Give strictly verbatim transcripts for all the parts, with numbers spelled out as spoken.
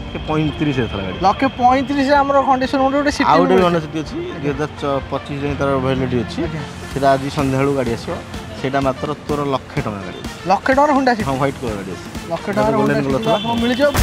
लक्षे पैंतीस गाड़ी लक्षे पैंतीस आम खंडेश्वर मोटर गोटे आउ गोटे यूनिवर्सिटी अच्छी दुई हजार पच्चीस जाए तार भैलिडिटी अच्छी से आज सन्ध्या गाड़ी आसो मात्र तोर लक्षे टଙ୍କା गाड़ी लक्षे टଙ୍କା हुंडा हाँ व्हाइट कलर गाड़ी आसी लक्षे टଙ୍କା मिल जाओ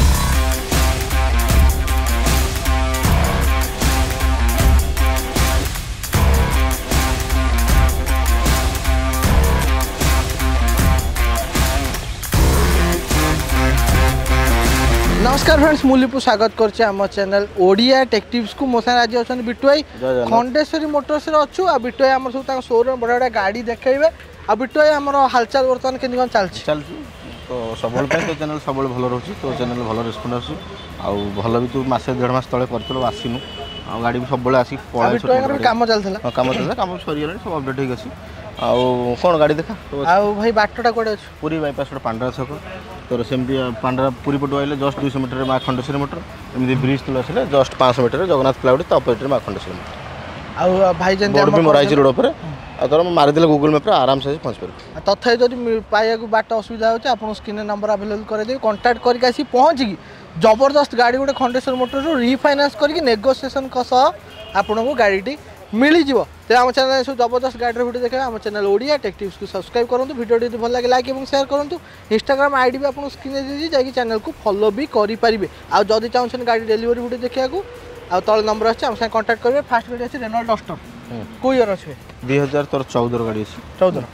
नमस्कार फ्रेंड्स मुलिपु स्वागत करछे हम चैनल ओडिया टेक टिप्स को मो साथ आज अछन बिट्टुई खंडेश्वरी मोटर्स रे अछु आ बिट्टुई हमर सब ता शोरूम बडा बडा गाड़ी देखेबे आ बिट्टुई हमर हालचाल वर्तमान केनि कोन चलछि चलछि तो सबल पे तो चैनल सबल भलो रहछि तो चैनल भलो रिस्पोंड आछि आ भलो भी तू मासे डेढ़ मास तळे करतलो आसिनु आ गाड़ी भी सबले आसी पळा बिट्टुई काम चलथला काम चलथला काम सरी गेले सब अपडेट हे गछि आ कोन गाड़ी देखा आ भाई बाटटा कोडे अछि पूरी बाईपास पांडरा छक तो सेमती पांडरा पूरी पटु आइले जस्ट दो सौ मीटर माँ खंडेश्वरी मोटर एमती ब्रिज तले आसिले जस्ट पाँच सौ मीटर जगन्नाथ प्लाउडी तो अपोजिट माँ खंडेश्वरी मोटर आ भाई जन बोर्ड भी मराई रोड पर आ तोर मारि देले गूगल मैप रे आराम से पहुंच पर तथापि जदि पाइया को बाट असुविधा होचे आपन स्क्रीन नंबर अवेलेबल करे दे कांटेक्ट करके आसी पहुंच की जबरदस्त गाड़ी गोटे खंडेश्वर मोटर रो रिफाइनांस करके नेगोशिएशन का सह आपन को गाड़ी मिल जीव तो आम चैनल सब जबरदस्त गाड़ी वीडियो देखा आम चैनल ओडिया टेक टिप्स को सब्सक्राइब करूँ वीडियो टी भल लगे लाइक और शेयर करूँ इंस्टाग्राम आईडी भी आपको स्क्रीन दीजिए जाकि चैनल को फॉलो भी करेंगे आउ जदि चाहते गाड़ी डिलीवरी वीडियो देखा आ तले नंबर अच्छे आम साथ कांटेक्ट करेंगे फास्ट गाड़ी अच्छे रेनॉल्ट डस्टर को ईयर अच्छे दुई हजार तोर चौदह गाड़ी अच्छी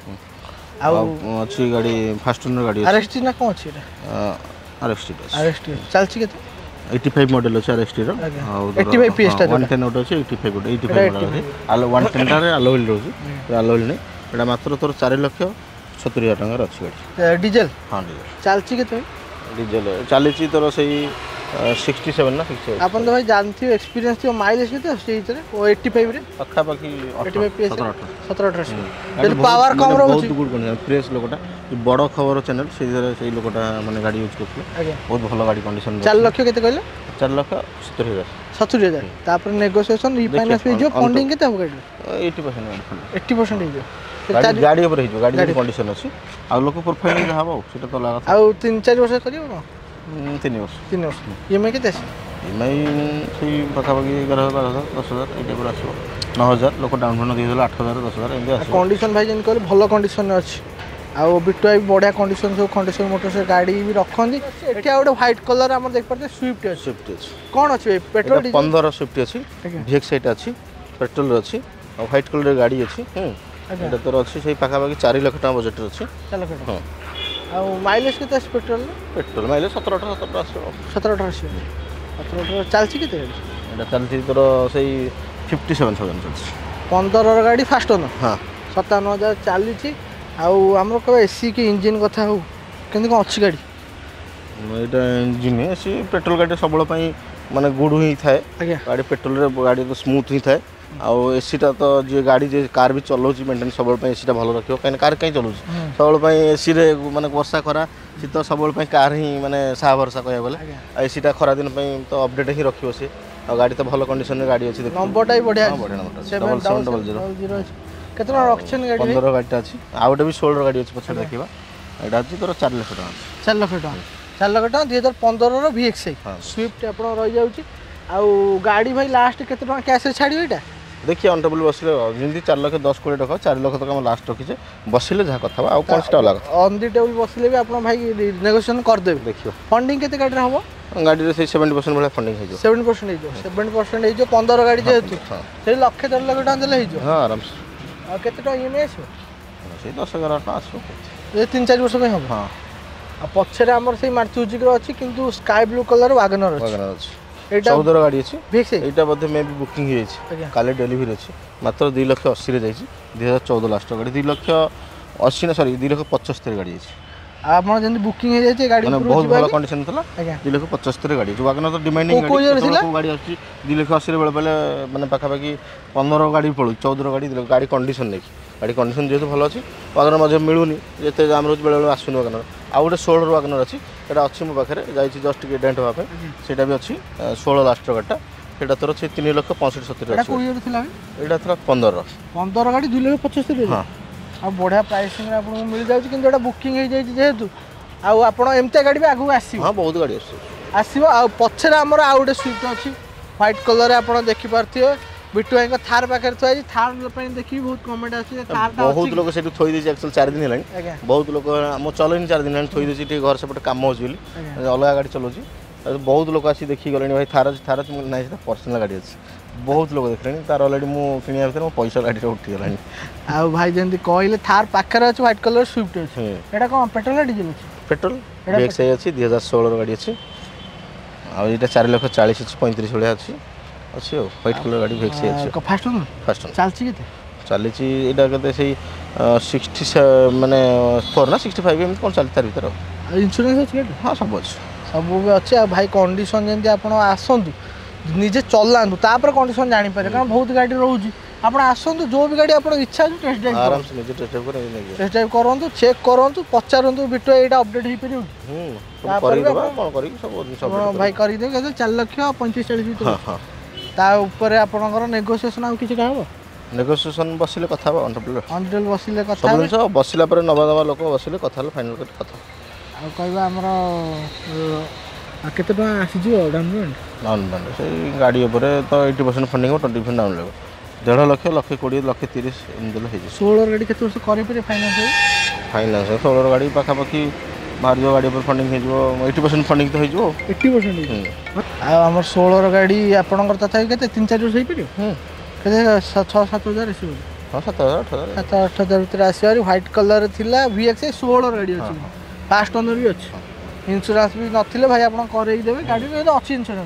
चौदह अच्छी गाड़ी फास्ट ओनर गाड़ी आरएसटी ना कौन अच्छी आरएसटी आरएसटी चलती के पचासी मॉडल अछि आरएसटी रो पचासी पीएस टा एक सौ दस ओटे अछि पचासी ओटे पचासी मॉडल आलो एक सौ दस रे आलो व्हील रोज आलो व्हील नै एटा मात्र तोर चार लाख सत्तर हजार टंका अछि गाड़ी डीजल हां डीजल चलची केते डीजल चलीची तोर सही सड़सठ ना सड़सठ आपन तो भाई जानथि एक्सपीरियंस थि माइलेज केते अछि इतरे ओ पचासी रे पक्का बाकी पचासी पीएस सत्रह अठारह तो पावर कम रहउ बहुत गुड कोन फ्रेश लोकटा बड़ खबर चैनल से से लोकटा माने गाड़ी यूज करथि बहुत भलो गाड़ी कंडीशन चार लाख केते कहले चार लाख सत्तर हजार सत्तर हजार तापर नेगोशिएशन रिफाइनांस पे जो फंडिंग केते हो गाड़ी अस्सी परसेंट अस्सी परसेंट हे गाड़ी गाड़ी ऊपर हे गाड़ी कंडीशन अछि आ लोक प्रोफाइल हबो सेटा तो लागत आ तीन चार वर्ष करियो तीन वर्ष तीन वर्ष ईएमआई केते ईएमआई से पाखापाखि एगारह बारह हजार दस हजार ये टाइप आसो नौ हजार लोक डाउन पेमेंट दी आठ हजार दस हजार एमती आसो कंडीशन भाई जन कहले भलो कंडीशन अछि आ बिट्टुई बढ़िया कंडीशन सब खंडेश्वर मोटर से गाड़ी भी रखंदी एठी आ गोटे व्हाइट कलर हमर देख परते स्विफ्ट अछि स्विफ्ट अछि कोन अछि पेट्रोल डीजल पंद्रह स्विफ्ट अछि वीएक्स एट अछि पेट्रोल अछि आ व्हाइट कलर गाड़ी अछि हम एटा तोर अछि सेही पाखापाखि चार लाख टका बजट अछि चार लाख हां आ माइलेज केते अछि पेट्रोल पेट्रोल माइलेज सत्रह अठारह सत्रह आसो सत्रह अठारह सत्रह अठारह चालछि केते गाड़ी एटा चालछि तोर सेही सत्तावन हज़ार चालछि पंद्रह गाड़ी फास्ट ओनर हां सत्तावन हज़ार चालछि आउ हमर कबे एसी के इंजन कथा हो केंदी कोन अछि गाड़ी एटा इंजन एसी पेट्रोल गाड़ी सबल पई माने गुड ही थाए गाड़ी पेट्रोल रे गाड़ी तो स्मूथ ही थाए आ एसी टा तो जे गाड़ी जे कार भी चलाउछि मेंटेन सबल पई एसी टा भलो रखियो काइन कार कहीं चलाउछि सबल पई एसी रे माने वर्षा खरा शीत सबल पई कार ही माने साहा भरोसा कहया बोले एसी टा खरा दिन पई तो अपडेट ही रखियो से आ गाड़ी तो भलो कंडीशन रे गाड़ी अछि नंबर टा बढ़िया बढ़िया number seven seven double zero केतना रक्षन गाड़ी पंद्रह गाड़ी अछि आ गोटे भी सोलह गाड़ी अछि पछड़ देखिबा एटा अछि तोर चार लाख टका चार लाख टका चार लाख टका दो हज़ार पंद्रह रो वीएक्स स्विफ्ट आपण रहि जाउची आ गाड़ी भाई लास्ट केते टका कैश रे छाडियो एटा देखिए ऑन टेबल बसले जल्दी चार लाख दस कोटी टका चार लाख तक हम लास्ट रखिचे बसिले जहाँ कथा आ कौन सा अलग ऑन दी टेबल बसले भी आप भाई नेगोशिएशन कर देबे देखियो फंडिंग केते गाड़ी रे हबो गाड़ी रे सत्तर परसेंट वाला फंडिंग हे जो सत्तर परसेंट हे जो सत्तर परसेंट हे जो पंद्रह गाड़ी जेतु से लाख डेढ़ लाख टका देले हे जो हां आराम से आ केते टका ईएमआई आसो से दस ग्यारह टका आसो ये तीन चार वर्ष में हबो हां आ पछरे हमर से मारुति रो अछि किंतु स्काई ब्लू कलर वागनर अछि वागनर अछि चौदह गाड़ी अच्छी यहाँ बोधे मे भी बुकिंग काले डेलीवरी अच्छी मात्र दुई लक्ष अस्सी जाइए दुई हजार चौदह लास्ट गाड़ी दुई लक्ष अस्सी ना सॉरी दुई लक्ष पचहत्तर गाड़ी आप बुकिंग हो जाए गाड़ी बहुत भल कंडीशन था दुई लक्ष पचहत्तर गाड़ी जो वागनर तो डिमांडिंग गाड़ी आसी दुई लक्ष अस्सी बेले बेले मैंने पाखापाखि पंद्रह गाड़ी पड़ू चौदह गाड़ी गाड़ी कंडीशन नहीं गाड़ी कंडीशन जेहतु भल अच्छी वागनर मजे मिलूनी जिते जाम रोज बेले बेले आसुनी वागनर आउ गोटे षोलह वागनर अच्छी एटा अच्छी मो पाखे जाइए जस्ट टे डेंट हाँपे सेटा भी अच्छी षोलह लास्ट गाड़ीटा सेटा तोर से तीन लक्ष पैंसठ सत्तर यहाँ पंद्रह पंद्रह गाड़ी दुई लक्ष पचहत्तर हाँ आ बढ़िया प्राइसिंग आपको मिल जाए कि बुकिंग हो जाए जेहेतु आप एमती गाड़ी भी आगू आस हाँ बहुत गाड़ी आस आसो आ पछरे आमर आउ गोटे स्विफ्ट अच्छी व्हाइट कलर आप देखिपे बिट्टू भाई थार पाखे थी थार देखिए बहुत कमेंट आसी बहुत लोग से थोई देसी एक्चुअली चार दिन है बहुत लोग मो चलनी चार दिन थोई देसी घर सेपटे कम हो अलग गाड़ी चलाऊँगी बहुत लोग आसी देखी गले भाई थार थार ना पर्सनाल गाड़ी अच्छी बहुत लोग देख तार अलरेडी मुझे किणा भर मो पैसा गाड़ी उठीगला आ भाई जमी कहले थार पाखे अच्छे व्हाइट कलर स्विफ्ट अच्छे यहाँ कौन पेट्रोल ना डीजल अच्छे पेट्रोल बीएक्स आई अच्छी दुई हजार षोलह गाड़ी अच्छी आईटा चार लक्ष चालीस अच्छी पैंतीस भाया अच्छी अच्छी व्हाइट कलर गाड़ी बीएक्स आई अच्छी फास्ट फास्ट चलती के चली यहाँ से सिक्सटी माने फोर ना सिक्सटी फाइव एम कौन चलती तार भर इंश्योरेंस अच्छे हाँ सब अच्छे सब भी अच्छे आ भाई कंडीशन जमी आप आसतु निजे चलातु तापर कंडीशन जानीपर कारण बहुत गाड़ी रोज आप आसतु जो भी गाड़ी आप इच्छा टेस्ट ड्राइव आराम से निजे टेस्ट ड्राइव कर टेस्ट ड्राइव करूँ चेक करूँ पचारूँ बिट्टू यहाँ अपडेट हो पार भाई करदे चार लक्ष पैंतीस चालीस भर आपंकर नेगोसीएसन आउ कि हम नेगोसीएसन बसिले कथा अंडर बसिले कथा सब बसिला पर नवा नवा लोक बसिले कथा फाइनल कर कथा आ कहबा हमर केते टका आसी जो डाउन पेमेंट डाउन पेमेंट से गाड़ी ऊपर तो अस्सी percent funding twenty percent down लेबो डेढ़ लक्ष लक्ष बीस लक्ष तीस एम देले हे सोलह गाड़ी केते वर्ष करि पे फाइनेंस फाइनेंस सोलह गाड़ी पाखा पाखी बाहर जो गाड़ी ऊपर फंडिंग हे जो अस्सी परसेंट फंडिंग तो हे जो अस्सी परसेंट आ हमर सोलह गाड़ी आपनकर तथा केते तीन चार वर्ष हे परियो हम केते छह सात हजार आसी हां सात हजार आठ हजार सात आठ हजार भीतर आसी व्हाइट कलर थिला वीएक्स सोलह गाड़ी अछि फास्ट ओनर भी अच्छे इंश्योरेंस भी नथिले भाई आप देवे गाड़ी अच्छी इंश्योरेंस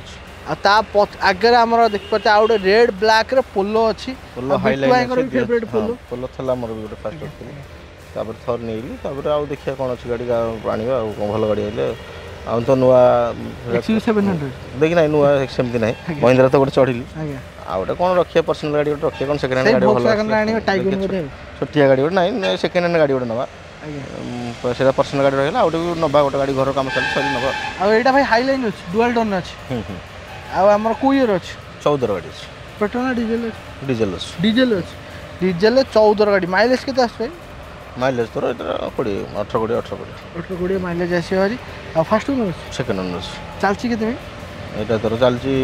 आगे आम देख पाते आ गए रेड ब्लैक रे पोलो अच्छी पोलो हाईलाइट फेवरेट पोलो पोलो थला मोर भी गोटे फास्ट तापर थर नेली तापर आ देखिया कोन अच्छी गाड़ी आनिबा आ भल गाड़ी आइले आ तो नुआ सेवन हंड्रेड देखि ना नुआ सेमती नाही महिंद्रा तो गोटे चढ़िली आ गोटे कोन रखिया पर्सनल गाड़ी गोटे रखिया कोन सेकंड हैंड गाड़ी भल टाइगर बोधे छोटिया गाड़ी गोटे नाही सेकंड हैंड गाड़ी गोटे नवा से पर्सनल गाड़ी रहा गोटे नवा गोटे गाड़ी घर कम चल सरी नवा आईटा भाई हाईलाइन अच्छे डुआल टर्न अच्छे आमर को ईयर अच्छे चौदह गाड़ी अच्छे पेट्रोल ना डीजल डीजल अच्छे डीजल अच्छे डीजल चौदह गाड़ी माइलेज के आस माइलेज तो कोड़े अठर कोड़े अठर कोड़े अठर कोड़े माइलेज आस भारी आ फास्ट ओनर सेकेंड ओनर चलती के यहाँ तोर चलती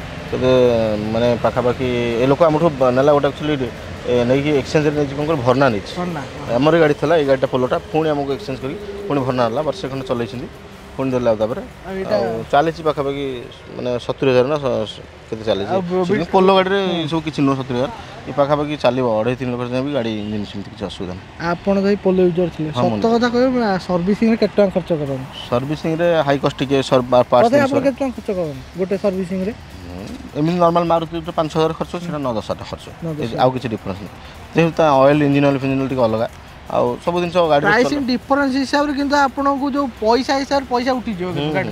माने पाखापाखि ए लोक आम नाला गोटे एक्चुअली नहीं एक्सचेंज नहीं भरना नहीं आमर गाड़ी था ये गाड़ी पोलोटा पुणी आमको एक्सचेंज कर पुणी भरना है वर्षे खंड चलती पुणी देला चली पाखापाखि मैंने सतुरी हजार ना के चली पोलो गाड़ी सब किसी नुह सतुरी हजार ये पाखापाखि चलो अढ़ाई तीन लक्ष भी गाड़ी इंजिन सेमती किसी असुविधा नहीं आपड़ भाई पोलो यूजर थे सत कथा कह सर्विसिंग के खर्च कर सर्विसिंग हाई कस्ट टे खर्च कर गोटे सर्विसिंग एमती नॉर्मल मारुति जो पाँच हजार खर्च से नौ दस हजार खर्च आउ किसी डिफरेंस नहीं जेहतु ऑयल इंजिन ऑयल फिंजिन टी अलग आउ सब जिन गाड़ी प्राइसिंग डिफरेंस हिसाब से आपको जो पैसा हिसाब से पैसा उठी गाड़ी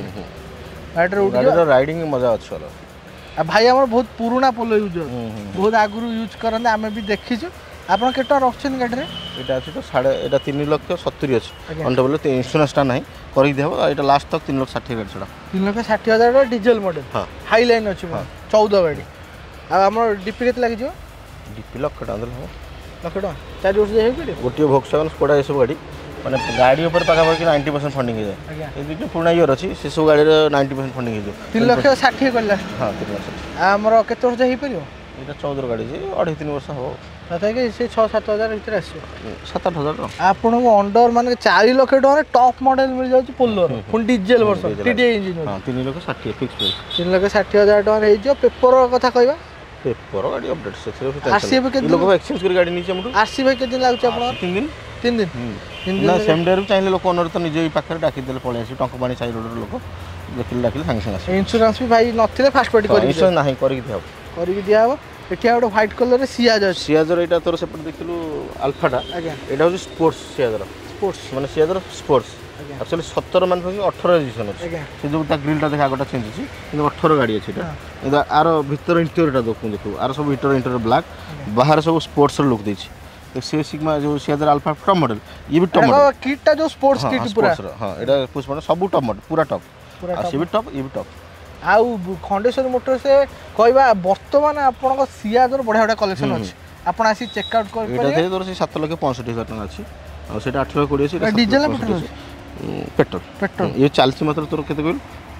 गाड़ी राइडिंग मजा अच्छी अलग भाई आम बहुत पुराना पोलो यूजर बहुत आगुरी यूज करते आम भी देखीचु आप रखुन गाड़ी यहाँ अच्छी तो साढ़े यहाँ तीन लक्ष सतुरी अच्छे अंत बोले इन्शुरांसटा ना कर यहाँ लास्ट तक तीन लक्ष षाठी गाड़ी छड़ा तीन लक्ष षाठी हजार डीजल मॉडल हाँ हाईलाइन अच्छी चौदह गाड़ी आम डीपी के लगे डीपी लक्ष टाँग लक्ष टाँग चार वर्ष जाए गोटे भोक्सवागन स्कोडा ये सब गाड़ी मैंने गाड़ी ऊपर पाखापाखि नाइंटी परसेंट फंडिंग है जो पुराना इयर अच्छी से सब गाड़ी नाइंटी परसेंट फंडिंग है तीन लक्ष षाठी कर लास्ट हाँ तीन लक्ष आमर केते वर्ष हो पार यहाँ चौदह गाड़ी अढ़ाई तीन वर्ष हम तथा से छः सात हजार भर आस सात आठ हजार आपन को अंडर मान चार लक्ष टकर टॉप मॉडल मिल जाए पोलोर पुणी डीजेल वर्ष टीडीआई इंजिन तीन लक्ष षाठी फिक्स तीन लक्ष षाठी हजार टकर पेपर कथा कहवा पेपर गाड़ी अपडेट से आरसी भाई के लोग एक्सचेंज कर गाड़ी नीचे हमरो आरसी भाई के दिन लागछ आपण तीन दिन तीन दिन तीन दिन ना सेम डे रू चाहिए लोक ओनर तो निजे पाखरे डाकी देले पळे आसी टंक पानी साइड रोड लोक देखिल डाकिल संग संग आसी इंश्योरेंस भी भाई नथिले फास्ट पार्टी करी इंश्योरेंस नाही करी दिया करी दिया हो एठिया गोटे व्हाइट कलर रे सियाज अछि सियाजर एटा तोर सेपट देखिलु अल्फाटा एटा हो स्पोर्ट्स सियाजर स्पोर्ट्स माने सियाजर स्पोर्ट्स एक्चुअली सत्रह मान अठारह रजिस्ट्रेशन अच्छे से जो ग्रिलटा देख आगटा चेंज अच्छी कि अठारह गाड़ी अच्छे आर भर इंटेरियरटा देखो देखो आर सब भर इंटेरियर ब्लैक बाहर सब स्पोर्ट्स लुक देती से सिग्मा जो सियाजर अल्फा टॉप मॉडल ये भी टॉप मॉडल किटटा जो स्पोर्ट्स किट पूरा हां एटा पुश मॉडल सब टॉप मॉडल पूरा टॉप आ से भी टॉप ये भी टॉप आउ खंडेश्वरी मोटर से कहबा वर्तमान आपन सियाजर बढ़िया बढ़िया कलेक्शन अच्छे आपण आसी चेक आउट कर एटा थे तोर से सात लाख पैंसठ हजार टका अछि और सेटा आठ लाख बीस डीजल पेट्रोल पेट्रोल पेट्रोल ये चलती मात्र तोर केते कहल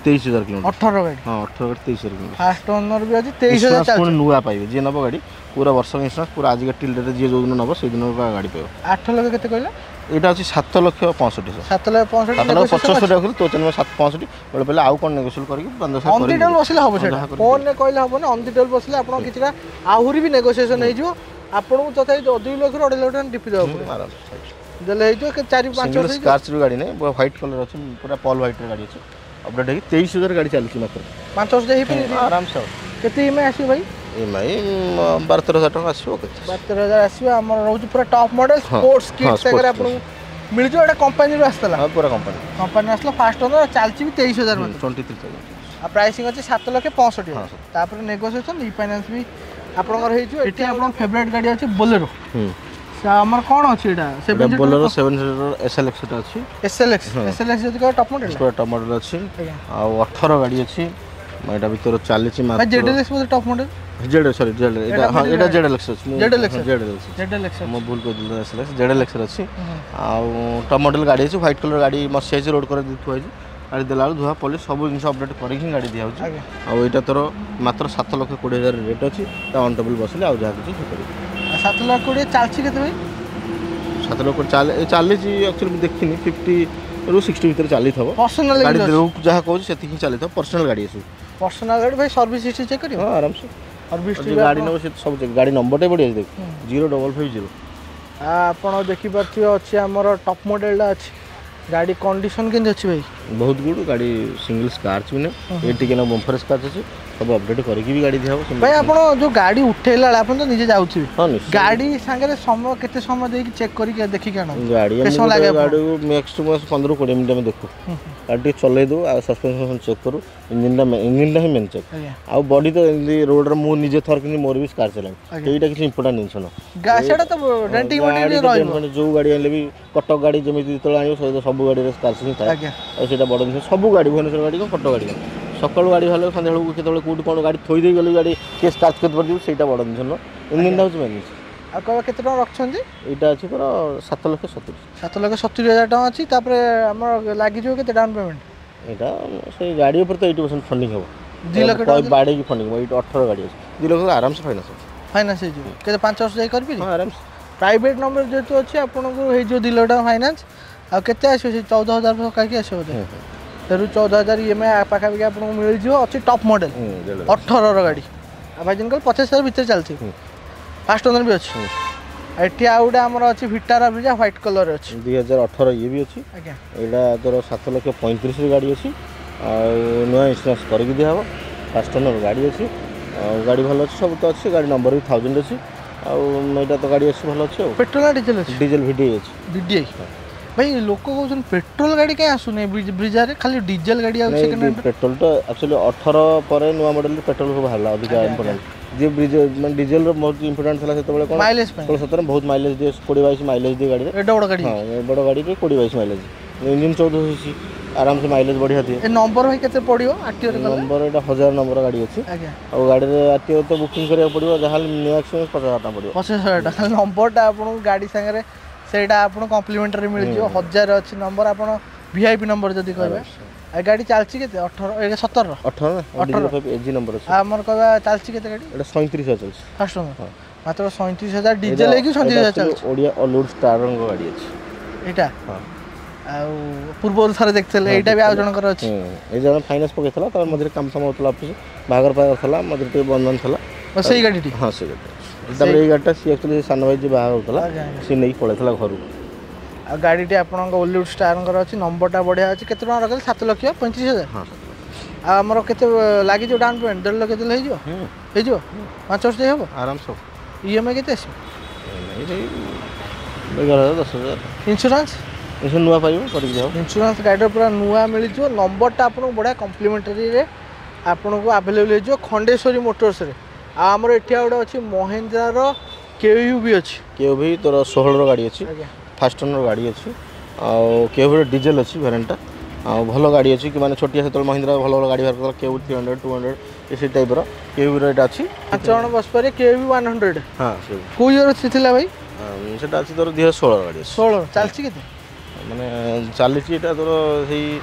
तेईस हजार किलोमीटर अठारह गाड़ी हाँ अठारह गाड़ी तेईस हजार किलोमीटर फास्ट ओनर भी अच्छी तेईस हजार पुणी नुआ पाइबे जी नब गाड़ी पूरा वर्ष इंश्योरेंस पूरा आज टिल डेट जी जो दिन नब से दिन गाड़ी पाइब आठ लक्ष केते कहला यहाँ अच्छी सात लक्ष पैंसठ सात लक्ष पैंसठ सात लक्ष पचहत्तर रखिल तो चैनल सात पैंसठ बोले पहले आउ कौन नेगोशिएट करके पंद्रह हजार ऑन द टेबल बसले हम सेटा फोन ने कहले हम ऑन द टेबल बसले आपन किछरा आहुरी भी नेगोशिएशन हो जो आपन को तथाई दो लक्ष अढ़ाई लाख टका टिपि देबो आराम से देले हो जो चार पाँच वर्ष स्कार्च गाड़ी नहीं व्हाइट कलर अच्छे पूरा पॉल व्हाइट गाड़ी अच्छे अपडेट है तेईस हजार गाड़ी चलती मात्र पाँच वर्ष जाई पे आराम से केते ईएमआई आसी भाई ईएमआई बारह तेरह हजार टका आसीबो केते बारह तेरह हजार आसीबो हमर रहउछ पूरा टॉप मॉडल स्पोर्ट्स किट सागर आपन मिल जो एटा कंपनी रो आस्तला हां पूरा कंपनी कंपनी आसला फास्ट ओनर चालची भी तेईस हजार में तेईस हजार आ प्राइसिंग अछि सात लक्ष पैंसठ हजार तापर नेगोशिएशन री फाइनेंस भी आपनकर हे जो एठी आपन फेवरेट गाड़ी अछि बोलेरो हम हमर कोन अछि एटा seven Bolero seven seater SLX टा अछि एसएलएक्स एसएलएक्स जति का टॉप मॉडल पूरा टॉप मॉडल अछि आ अठारह गाड़ी अछि एटा भीतर चालीस मात्र जेडएलएक्स बोले top model Z sorry Z एटा हां एटा जेडएलएक्स अछि जेडएलएक्स जेडएलएक्स जेडएलएक्स मो भूल को दिल एसएलएक्स जेडएलएक्स अछि आ टॉप मॉडल गाड़ी अछि व्हाइट कलर गाड़ी मसिया अछि रोड कर दिथु अछि गाड़ी देला धुआ पॉलिश सब जिन अपडेट करके गाड़ी दिया होछि आ एटा तोर मात्र सात लक्ष बीस हजार रेट अछि ता ऑन टेबल बसले आ जा किछ करि सात लाख बीस चालची केते भाई सात लक्ष चाल चालीस एक्चुअली देखिनी पचास रु साठ भीतर चाली थबो पर्सनल गाड़ी रूप जहा कहू सेति ही चाली थबो पर्सनल गाड़ी अछि पर्सनल गाड़ी भाई सर्विस हिस्ट्री चेक करियो हां आराम से सर्विस गाड़ी न से सब चेक गाड़ी नंबर टे बढ़िया देख जीरो डबल फाइव जीरो आपण देखि परथि अछि हमर टॉप मॉडल ला अछि गाड़ी कंडीशन केन अछि भाई बहुत गुड गाड़ी सिंगल स्कार्च भी ने ए टिके न बम्पर स्कार्च अछि सब अपडेट करके भी गाड़ी दिया भाई आपण जो गाड़ी उठेला आपण तो निजे जाउछि हां गाड़ी संगे समय केते समय देकी चेक करके देखि केन गाड़ी हम गाड़ी मैक्स टू मैक्स पंद्रह बीस मिनिट में देखो गाड़ी चले दो आ सस्पेंशन चेक करू इंजन दा इंजन दा ही मेन चेक आ बॉडी तो रोड रे मु निजे थर कि मोर भी स्कार्च चला एटा किछ इंपोर्टेंट नहीं छनो गासेटा तो डेंटिंग मोडी रहइबो जो गाड़ी आले भी कटक गाड़ी जेमिति तळ आनियो सब गाड़ी रे स्कार्च ही था आ सेटा बड़ दिन सब गाड़ी भुवनेश्वर गाड़ी को कटक गाड़ी सकाळ गाड़ी हले संध्या बेलू केतବେଳେ कोड कोन गाड़ी थोई दे गेली गाड़ी के स्टार्ट कर परदिउ सेटा बड़ दिन न इंजन दाउच मेन आ कबा केते टका रखछन्ती एटा अछि पर सात लक्ष सत्तर सात लक्ष सत्तर हजार टका अछि तापर हमर लागि जो केते डाउन पेमेंट एटा से गाड़ी ऊपर तो अस्सी परसेंट फंडिंग हो दो लाख कोई बाड़े की फंडिंग हो अठारह गाड़ी अछि दो लाख आराम से फाइनेंस फाइनेंस हे जो केते पाँच वर्ष जाई करबी हां आराम से प्राइवेट नंबर जेतो अछि आपन को हे जो दो लाख टका फाइनेंस आ केते आछो से चौदह हजार टका के आछो बोले तेरु चौदह हजार ईएमआई पाखा पाखी आपको मिल जो अच्छी टॉप मॉडल अठारह गाड़ी आ भाई जिनका पचास हजार भीतर चलती फास्ट ओनर भी अच्छी एठी आउडा हमर अछि विटारा ब्रिजा व्हाइट कलर अछि दो हज़ार अठारह ये भी अछि आज्ञा एडा तोर सात लक्ष पैंतीस रे गाड़ी अछि आ नया इंश्योरेंस करके दिया हो फास्ट ओनर गाड़ी अछि आ गाड़ी भलो अछि सब तो अछि गाड़ी नंबर भी हजार अछि आ एटा तो गाड़ी अछि भलो अछि पेट्रोल आ डीजल अछि डीजल वीडीआई अछि वीडीआई भाई लोक कहउछन पेट्रोल गाड़ी के आसुने ब्रिजा रे खाली डीजल गाड़ी आ सेकंड हैंड पेट्रोल तो एक्चुअली अठारह पर नुवा मॉडल पेट्रोल को भाला अधिक इंपोर्टेंट जे ब्रिज माने डीजल रो बहुत इंपोर्टेंट थला सेते बेले कोन माइलेज सोलह सत्रह बहुत माइलेज दे बीस बाईस माइलेज दे गाड़ी रे एडा बड़ गाड़ी हां बड़ गाड़ी रे बीस बाईस माइलेज इंजन चौदह होसी आराम से माइलेज बढ़िया दिए ए नंबर भाई केते पड़ियो आरटीओ रे नंबर एटा हजार नंबर गाड़ी अछि आज्ञा और गाड़ी रे आरटीओ तो बुकिंग करिया पड़ियो जहाल मैक्सिमम पचास हजार पड़ियो पचास हजार टाका नंबरटा आपन गाड़ी संगे रे सेटा आपन कॉम्प्लीमेंटरी मिल जियो हजार अछि नंबर आपन वीआईपी नंबर जदी कहबे आ गाड़ी चालची केते अठारह सत्रह अठारह अठारह एजी नंबर अछि हमर कहबा चालची केते गाड़ी एटा सैंतीस हजार चलछि फास्ट नंबर मात्र सैंतीस हजार डीजल लेकी सैंतीस हजार चलछि ओडिया ऑलरोड स्टार रंग गाड़ी अछि एटा हां आ पूर्व थारे देखथले एटा भी आ जनकर अछि ए जण फाइनेंस पकेथला त मधुर काम सम होतला ऑफिस बागर पागर थला मधुर ते बंधन थला ओ सही गाड़ी हां सही गाड़ी तबरे ए गाड़ीटा सी एक्चुअली सान भाई जे बाहा होतला सी नै पळेथला घरु आ गाड़ीटी आपन ओलिवुड स्टार रंगर अछि नंबरटा बढ़िया अछि केते टका रखल सात लक्ष पैंतीस हजार हां आ हमर केते लागि जो डाउन पेमेंट डेढ़ लाख केते ले जो हे जो पाँच वर्ष दे हबो आराम से ईएमआई केते अछि नहीं नहीं दस हजार इंश्योरेंस इंश्योरेंस नुआ पाइबो करि दियो इंश्योरेंस गाड़ी पूरा नुआ मिल जो नंबरटा आपन बढ़िया कॉम्प्लीमेंटरी रे आपन को अवेलेबल हे जो खंडेश्वरी मोटर्स रे आ हमर एठिया उडा अछि महिंद्रा रो केयू भी अछि केयू भी तोर सोलह रो गाड़ी अछि फास्ट ओनर गाड़ी अछि आ केयू डीजल अछि वेरिएंट आ भलो गाड़ी अछि कि माने छोटिया से तोर महिंद्रा भलो भलो गाड़ी बार कर केयू तीन सौ दो सौ एसी टाइप रो केयू रेट अछि पाँच जण बस पारे केयू एक सौ हां से को ईयर थिला भाई सेटा अछि तोर दो हज़ार सोलह गाड़ी सोलह चालची केते माने चालीस एटा तोर सेही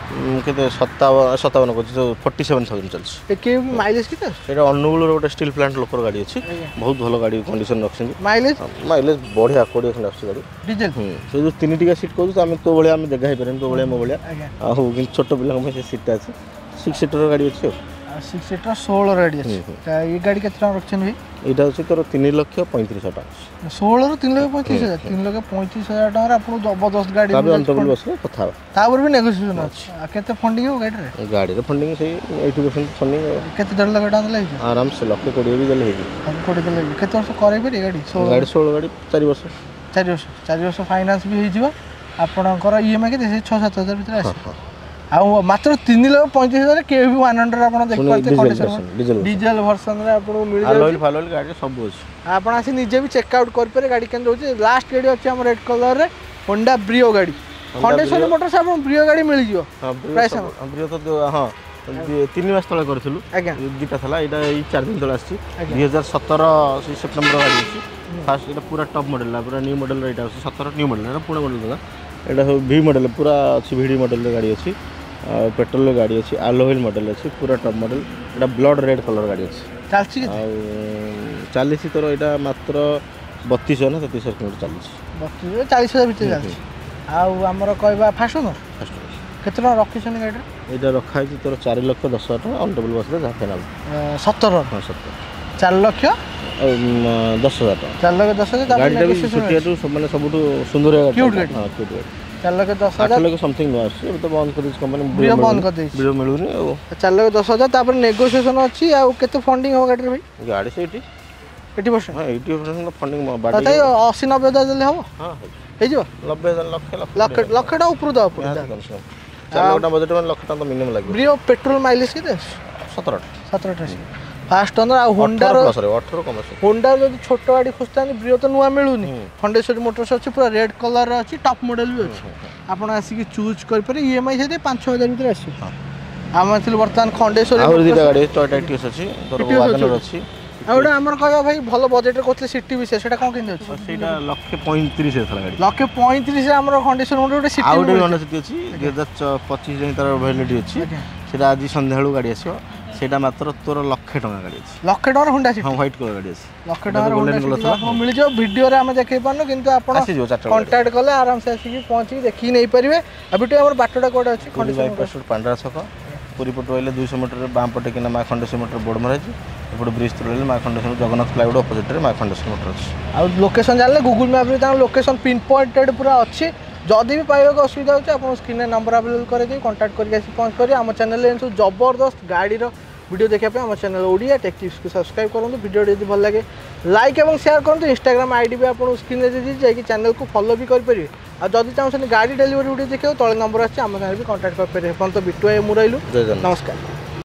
କେତେ ସତାବନ ସତାବନ କରୁଛି ଫର୍ଟି ସେଭେନ୍ ଥାଉଜେଣ୍ଡ ଚାଲିଛି। ମାଇଲେଜ କେତେ? ଏଇଟା ଅନୁଗୁଳର ଗୋଟେ ଷ୍ଟିଲ୍ ପ୍ଲାଣ୍ଟ ଲୋକର ଗାଡ଼ି ଅଛି, ବହୁତ ଭଲ ଗାଡ଼ି କଣ୍ଡିସନ ରଖିଛନ୍ତି। ମାଇଲେଜ ମାଇଲେଜ ବଢ଼ିଆ କୋଡ଼ିଏ ଖଣ୍ଡେ ଆସୁଛି ଗାଡ଼ି ଡିଜେଲ। ସେ ଯେଉଁ ତିନି ଟିକା ସିଟ୍ କହୁଛୁ ଆମେ ତୋ ଭଳିଆ ଆମେ ଜାଗା ହେଇପାରିବନି, ତୋ ଭଳିଆ ମୋ ଭଳିଆ ଆଉ କିନ୍ତୁ ଛୋଟ ପିଲାଙ୍କ ପାଇଁ ସେ ସିଟ୍ଟା ଅଛି। ସିକ୍ସ ସିଟର ଗାଡ଼ି ଅଛି ଆଉ ସିକ୍ସ ସିଟର ଷୋହଳ ଗାଡ଼ି ଅଛି। ଏ ଗାଡ଼ି କେତେ ଟଙ୍କା ରଖିଛନ୍ତି ଭାଇ? ଏଇଟା ଅଛି ତୋର ତିନି ଲକ୍ଷ ପଇଁତିରିଶ ହଜାର ଟଙ୍କା। ଷୋହଳରୁ ତିନି ଲକ୍ଷ ପଇଁତିରିଶ ହଜାର ତିନି ଲକ୍ଷ ପଇଁତିରିଶ ହଜାର ଟଙ୍କାରେ ଆପଣଙ୍କୁ ଜବରଦସ୍ତ ଗାଡ଼ି ବସିଲେ କଥା ହେବା। ତାପରେ ବି ନେଗୋସିଏସନ୍ ଅଛି। ଆଉ କେତେ ଫଣ୍ଡିଂ ହେବ ଗାଡ଼ିରେ? ଗାଡ଼ିରେ ଫଣ୍ଡିଂ ସେଇ ଏଇଟି ପରସେଣ୍ଟ ଫଣ୍ଡିଂ। କେତେ ଦେଢ଼ ଲକ୍ଷ ଟଙ୍କା ଦେଲେ ହେଇଯିବ ଆରାମସେ ଲକ୍ଷେ କୋଡ଼ିଏ ବି ଦେଲେ ହେଇଯିବ। କୋଡ଼ିଏ ଦେଲେ ହେଇଯିବ। କେତେ ବର୍ଷ କରେଇ ପାରିବେ ଗାଡ଼ି? ଗାଡ଼ି ଷୋହଳ ଗାଡ଼ି ଚାରି ବର୍ଷ ଚାରି ବର୍ଷ ଚାରି ବର୍ଷ ଫାଇନାନ୍ସ ବି ହେଇଯିବ। ଆପଣଙ୍କର ଇ ଏମ୍ ଆଇ କେତେ? ସେ ଛଅ ସାତ ହଜାର ଭିତରେ ଆସିବ। ଆଉ ମାତ୍ର ତିନି ଲକ୍ଷ ପଇଁତିରିଶ ହଜାର କେ ଭି ୱାନ୍ ହଣ୍ଡ୍ରେଡ଼ ଆପଣ ଦେଖିପାରୁଥିବେ କଣ୍ଡିସନ ଡିଜେଲ ଭର୍ସନରେ ଆପଣଙ୍କୁ ମିଳିଯାଉଛି। ଗାଡ଼ି ସବୁ ଅଛି। ଆପଣ ଆସି ନିଜେ ବି ଚେକ୍ ଆଉଟ୍ କରିପାରିବେ ଗାଡ଼ି କେମିତି ରହୁଛି। ଲାଷ୍ଟ ଗାଡ଼ି ଅଛି ଆମର ରେଡ୍ କଲରରେ ହୋଣ୍ଡା ବ୍ରିଓ ଗାଡ଼ି। ଖଣ୍ଡେଶ୍ୱରୀ ମୋଟର୍ସ ଆପଣ ବ୍ରିଓ ଗାଡ଼ି ମିଳିଯିବ ପ୍ରାୟ ସମୟ। ବ୍ରିଓ ତ ହଁ ତିନି ମାସ ତଳେ କରିଥିଲୁ। ଆଜ୍ଞା ଦୁଇଟା ଥିଲା, ଏଇଟା ଏଇ ଚାରି ଦିନ ତଳେ ଆସିଛି। ଦୁଇ ହଜାର ସତର ସେପ୍ଟେମ୍ବର ଗାଡ଼ି ଅଛି। ଫାଷ୍ଟ ଏଇଟା ପୁରା ଟପ୍ ମଡ଼େଲ, ପୁରା ନ୍ୟୁ ମଡ଼େଲର ଏଇଟା ଅଛି। ସତର ନ୍ୟୁ ମଡ଼େଲ, ଏଇଟା ପୁରୁଣା ମଡ଼େଲ ଥିଲା। ଏଇଟା ସବୁ ଭି ମଡ଼େଲ ପୁରା ଅଛି, ଭିଡ଼ି ମଡ଼େଲର ଗାଡ଼ି ଅଛି। ଆଉ ପେଟ୍ରୋଲର ଗାଡ଼ି ଅଛି, ଆଲୋହୁଇଲ୍ ମଡ଼େଲ ଅଛି, ପୁରା ଟପ୍ ମଡ଼େଲ। ଏଇଟା ବ୍ଲଡ଼ ରେଡ୍ କଲର ଗାଡ଼ି ଅଛି। ଚାଲିଛି ଆଉ ଚାଲିଛି ତୋର ଏଇଟା ମାତ୍ର ବତିଶ ନା ତେତିଶ କିଲୋମିଟର ଚାଲିଛି। ବତିଶ ଚାଳିଶ ହଜାର ଭିତରେ ଚାଲିଛି। ଆଉ ଆମର କହିବା ଫାଷ୍ଟ ଓନର୍ ଫାଷ୍ଟ କେତେ ଟଙ୍କା ରଖିଛନ୍ତି ଗାଡ଼ିରେ? ଏଇଟା ରଖା ହେଇଛି ତୋର ଚାରି ଲକ୍ଷ ଦଶ ହଜାର ଟଙ୍କା ଅନ୍ ଟେବୁଲ୍ ବସିଲେ ଯାହା ଫାଇନାଲ୍ ସତର। ହଁ ସତର ଚାରି ଲକ୍ଷ ଦଶ ହଜାର ଟଙ୍କା। ଚାରି ଲକ୍ଷ ଦଶ ହଜାର। ଗାଡ଼ିଟା ବି ଛୋଟିଆଠୁ ମାନେ ସବୁଠୁ ସୁନ୍ଦର ଗାଡ଼ି। କ୍ୟୁଟ୍ ଗାଡ଼ି। ହଁ କ୍ୟୁଟ୍ ଗାଡ଼ି। ଚାରି ଲକ୍ଷ ଦଶ ହଜାର। ଆଠ ଲକ୍ଷ ସମଥିଙ୍ଗ ନୂଆ ଆସୁଛି, ଏବେ ତ ବନ୍ଦ କରିଦେଇଛି କମ୍ପାନୀ। ବ୍ରିଓ ବନ୍ଦ କରିଦେଇଛି, ବ୍ରିଓ ମିଳୁନି ଆଉ। ଚାରି ଲକ୍ଷ ଦଶ ହଜାର। ତାପରେ ନେଗୋସିଏସନ୍ ଅଛି। ଆଉ କେତେ ଫଣ୍ଡିଂ ହେବ ଗାଡ଼ିରେ ଭାଇ? ଗାଡ଼ି ସେଇଠି ଏଇଟି ପରସେଣ୍ଟ। ହଁ ଏଇଟି ପରସେଣ୍ଟ ଫଣ୍ଡିଂ ତଥାପି ଅଶୀ ନବେ ହଜାର ଦେଲେ ହେବ? ହଁ ହେଇଯିବ। ନବେ ହଜାର ଲକ୍ଷେ ଲକ୍ଷେ ଲକ୍ଷେ ଟଙ୍କା ଉପରୁ ଦେବାକୁ ପଡ଼ିବ। ଚାରି ଲକ୍ଷ ଟଙ୍କା ବଜେଟ୍ ମାନେ ଲକ୍ଷେ ଟଙ୍କା ତ ମିନିମମ୍ ଲାଗିବ। ବ୍ରିଓ ପେଟ୍ରୋଲ ମାଇଲେଜ କେତେ? ସତର ସତରଟା ଆସିବ ଫାଷ୍ଟ ଓନର୍। ଆଉ ହୋଣ୍ଡାର ଅଠର କମ ହୋଣ୍ଡାର ଯଦି ଛୋଟ ଗାଡ଼ି ଖୋଜୁଥାନ୍ତି ବ୍ରିଓ ତ ନୂଆ ମିଳୁନି। ଖଣ୍ଡେଶ୍ୱରୀ ମୋଟର୍ସ ଅଛି, ପୁରା ରେଡ୍ କଲର୍ର ଅଛି, ଟପ୍ ମଡ଼େଲ ବି ଅଛି। ଆପଣ ଆସିକି ଚୁଜ୍ କରିପାରିବେ। ଇ ଏମ୍ ଆଇ ସେଇଠି ପାଞ୍ଚ ଛଅ ହଜାର ଭିତରେ ଆସିବ। ଆମେ ଥିଲୁ ବର୍ତ୍ତମାନ ଖଣ୍ଡେଶ୍ୱରୀ। ଆହୁରି ଦୁଇଟା ଗାଡ଼ି ଟୟୋଟା ଇଟିଓସ୍ ଅଛି, ୱାଗନର ଅଛି। ଆଉ ଗୋଟେ ଆମର କହିବା ଭାଇ ଭଲ ବଜେଟ୍ରେ କରୁଥିଲେ ସିଟି ବି, ସେଇଟା କ'ଣ କେମିତି ଅଛି? ସେଇଟା ଲକ୍ଷେ ପଇଁତିରିଶ ଥିଲା ଗାଡ଼ି। ଲକ୍ଷେ ପଇଁତିରିଶରେ ଆମର ଖଣ୍ଡେଶ୍ୱରୀ ମୋଟର ଗୋଟେ ସିଟି। ଆଉ ଗୋଟେ ହୋଣ୍ଡା ସିଟି ଅଛି ଦୁଇ ହଜାର ପଚିଶ ଯାଏଁ ତାର ଭ୍ୟାଲିଡିଟି ଅଛି। ସେଇଟା ଆଜି ସନ୍ଧ୍ୟାବେଳକୁ ଗାଡ଼ି ଆସିବ। ସେଇଟା ମାତ୍ର ତୋର ଲକ୍ଷେ ଟଙ୍କା ଗାଡ଼ି ଅଛି। ଲକ୍ଷେ ଟଙ୍କାର ହୋଣ୍ଡା ସିଟି? ହଁ ହ୍ୱାଇଟ୍ କଲର୍ ଗାଡ଼ି ଅଛି। ଲକ୍ଷେ ଟଙ୍କାର ହୋଣ୍ଡା ସିଟି ଆପଣଙ୍କୁ ମିଳିଯିବ। ଭିଡ଼ିଓରେ ଆମେ ଦେଖେଇ ପାରୁନୁ, କିନ୍ତୁ ଆପଣ କଣ୍ଟାକ୍ଟ କଲେ ଆରାମସେ ଆସିକି ପହଞ୍ଚିକି ଦେଖିକି ନେଇପାରିବେ। ଆଉ ଭିଡ଼ିଓ ଆମର ବାଟଟା କୋଉଟା ଅଛି? ଖଣ୍ଡେଶ୍ୱରୀ ପାଣ୍ଡରା ଛକ। ପୁରୀ ପଟୁ ରହିଲେ ଦୁଇଶହ ମିଟର ବାମ ପଟେ କିନା ମା ଖଣ୍ଡେଶ୍ୱରୀ ମୋଟର ବୋର୍ଡ଼ ମରାଯାଇଛି। ଏପଟେ ବ୍ରିଜ୍ ତଳେ ରହିଲେ ମା ଖଣ୍ଡେଶ୍ୱରୀ ଜଗନ୍ନାଥ ପ୍ଲାଇଉଡ୍ ଅପୋଜିଟ୍ରେ ମା ଖଣ୍ଡେଶ୍ୱରୀ ମୋଟର ଅଛି। ଆଉ ଲୋକେସନ୍ ଜାଣିଲେ ଗୁଗୁଲ୍ ମ୍ୟାପ୍ରେ ତାଙ୍କ ଲୋକେସନ୍ ପିନ୍ ପଏଣ୍ଟେଡ୍ ପୁରା ଅଛି। ଯଦି ବି ପାଇବାକୁ ଅସୁବିଧା ହେଉଛି ଆପଣ ସ୍କ୍ରିନ୍ରେ ନମ୍ବର ଆଭେଲେବଲ୍ କରିଦେଇ କଣ୍ଟାକ୍ଟ କରିକି ଆସି ପହଞ୍ଚି ପାରିବେ। ଆମ ଚ୍ୟାନେଲରେ ଏମିତି ସବୁ ଜବରଦସ୍ତ ଗାଡ଼ିର ভিডিও দেখা পাই আমার চ্যানেল ওড়িয়া টেক টিপসকে সবসক্রাইব করুন। ভিডিওটি যদি ভাল লাগে লাইক এবং সেয়ার করুন। ইনস্টাগ্রাম আইডি भी আপনার স্ক্রিনে দিয়ে যাই চ্যানেল को ফলো भी करेंगे। আর যদি চাহুন গাড়ি ডেলিভারি ভিডিও দেখে তলে নম্বর আছে আমার সাথে भी কন্টাক্ট করে। এখন তো বিট্টু ভাই মু রইলু, নমস্কার।